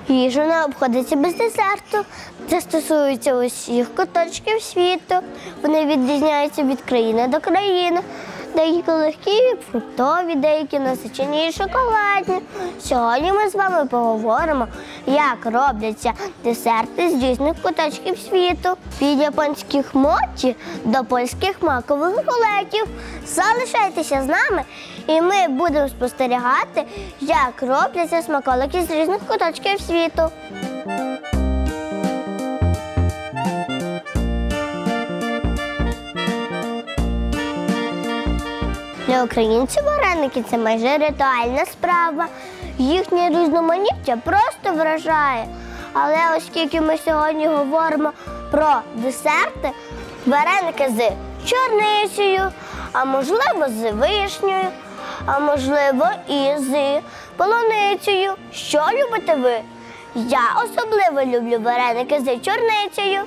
Їжа не обходиться без десерту. Це стосується усіх куточків світу. Вони відрізняються від країни до країни. Деякі легкі, фруктові, деякі насичені і шоколадні. Сьогодні ми з вами поговоримо, як робляться десерти з різних куточків світу. Від японських мочі до польських макових рулетів. Залишайтеся з нами, і ми будемо спостерігати, як робляться смаколики з різних куточків світу. Для українців вареники – це майже ритуальна справа. Їхнє різноманіття просто вражає. Але оскільки ми сьогодні говоримо про десерти, вареники з чорницею, а можливо з вишнею, а можливо і з полуницею. Що любите ви? Я особливо люблю вареники з чорницею.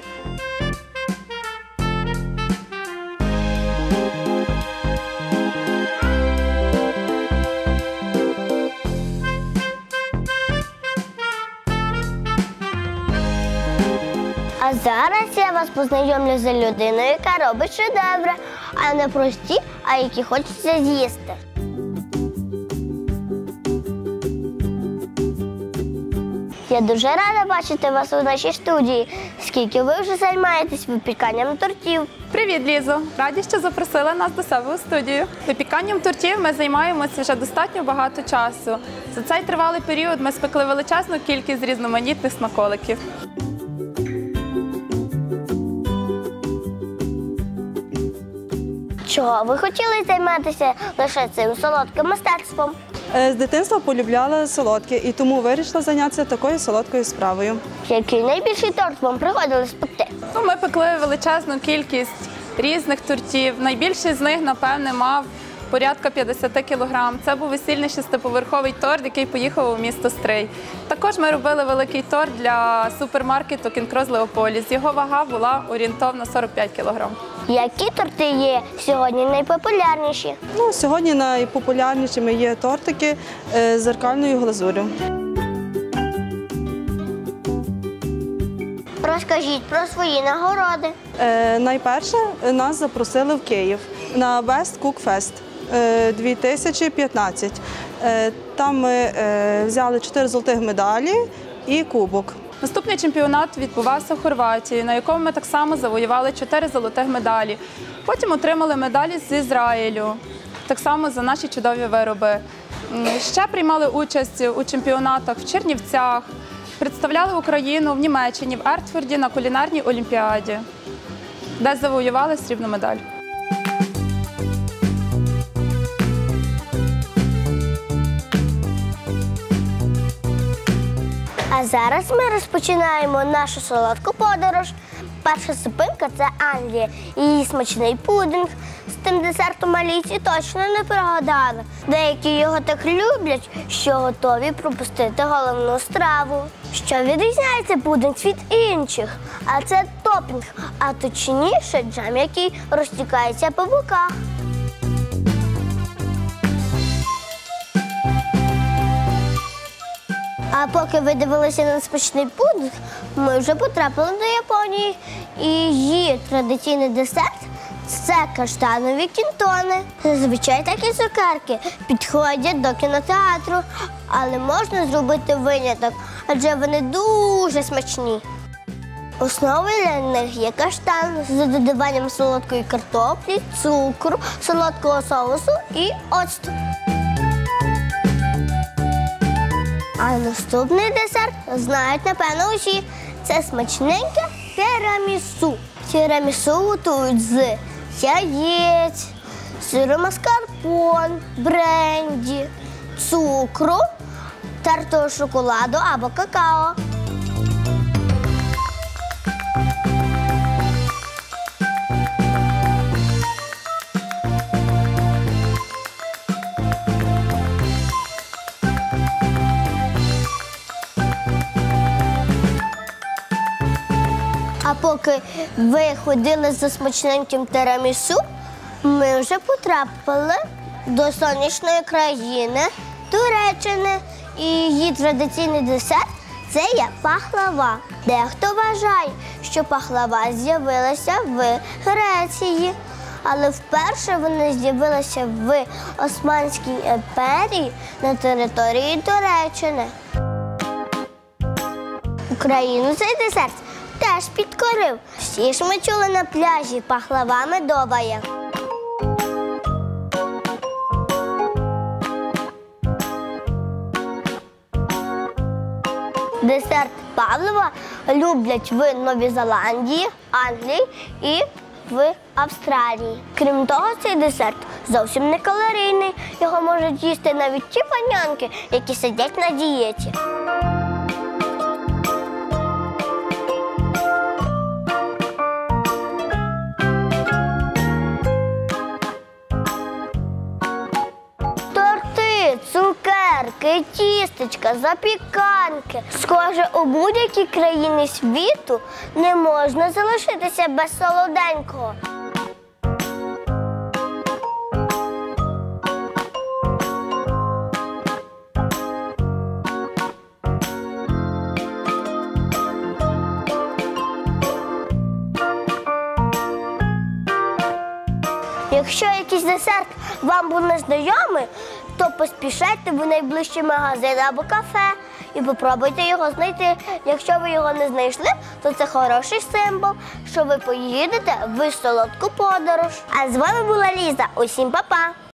А зараз я вас познайомлю з людиною, яка робить шедеври, а не прості, а які хочеться з'їсти. Я дуже рада бачити вас у нашій студії. Скільки ви вже займаєтесь випіканням тортів? Привіт, Лізо! Раді, що запросили нас до себе у студію. Випіканням тортів ми займаємося вже достатньо багато часу. За цей тривалий період ми спекли величезну кількість різноманітних смаколиків. Чого ви хотіли займатися лише цим солодким мистецтвом? З дитинства полюбляла солодке і тому вирішила зайнятися такою солодкою справою. Який найбільший торт вам приходилось пекти? Ми пекли величезну кількість різних тортів. Найбільший з них, напевне, мав порядка 50 кілограм. Це був весільний 6-поверховий торт, який поїхав у місто Стрий. Також ми робили великий торт для супермаркету Кінкроз Леополіс. Його вага була орієнтовно 45 кілограм. Які торти є сьогодні найпопулярніші? Сьогодні найпопулярнішими є тортики з зеркальною глазур'ю. Розкажіть про свої нагороди. Найперше нас запросили в Київ на Best Cook Fest 2015. Там ми взяли 4 золотих медалі і кубок. Наступний чемпіонат відбувався в Хорватії, на якому ми так само завоювали 4 золотих медалі. Потім отримали медалі з Ізраїлю, так само за наші чудові вироби. Ще приймали участь у чемпіонатах в Чернівцях, представляли Україну в Німеччині, в Ертфорді на кулінарній олімпіаді, де завоювали срібну медаль. А зараз ми розпочинаємо нашу солодку подорож. Перша зупинка – це Англія. Її смачний пудинг. З тим десертом малійці точно не прогадали. Деякі його так люблять, що готові пропустити головну страву. Що відрізняється пудинг від інших? А це топінг, а точніше джем, який розтікається по боках. А поки ви дивилися на смачний пудинг, ми вже потрапили до Японії. І її традиційний десерт – це каштанові кінтони. Зазвичай такі цукерки підходять до кінотеатру, але можна зробити виняток, адже вони дуже смачні. Основою для них є каштан з додаванням солодкої картоплі, цукру, солодкого соусу і оцту. А наступний десерт знають, напевно, усі. Це смачненьке тірамісу. Тірамісу готують з яєць, сиру маскарпон, бренді, цукру, тертого шоколаду або какао. А поки ви ходили за смачненьким тірамісу, ми вже потрапили до сонячної країни Туреччини. І її традиційний десерт Це є пахлава. Дехто вважає, що пахлава з'явилася в Греції, але вперше вона з'явилася в Османській імперії на території Туреччини. Україну цей десерт теж підкорив. Всі ж ми чули на пляжі пахлава медова є. Десерт павлова люблять в Новій Зеландії, Англії і в Австралії. Крім того, цей десерт зовсім не калорійний. Його можуть їсти навіть ті панянки, які сидять на дієті. Цукерки, тістечка, запіканки. Схоже, у будь-якій країні світу не можна залишитися без солоденького. Якщо якийсь десерт вам був незнайомий, то поспішайте в найближчий магазин або кафе і попробуйте його знайти. Якщо ви його не знайшли, то це хороший символ, що ви поїдете в солодку подорож. А з вами була Ліза. Усім па-па!